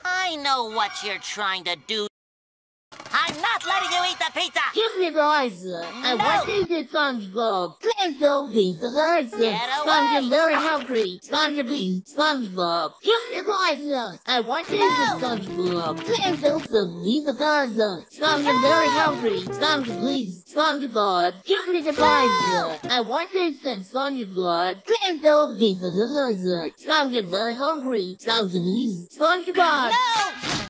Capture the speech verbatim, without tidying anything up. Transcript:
I know what you're trying to do. I'm not letting you eat the pizza! Give me the answer. I want to eat the SpongeBob. Please don't eat the answer. Get away! I'm very hungry. SpongeBob. SpongeBob. Give me the answer. I want to eat the SpongeBob. Please don't eat the answer. I'm very hungry. SpongeBob. SpongeBob. Give me the answer. I want to eat the SpongeBob. Please don't eat the answer. I'm very hungry. SpongeBob. SpongeBob. No!